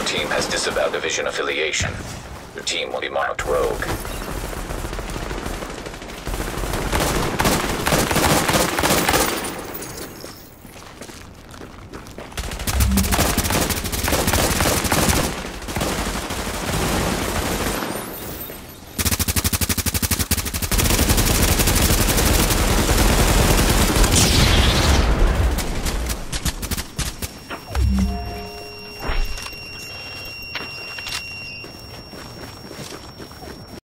team has disavowed division affiliation. Your team will be marked rogue.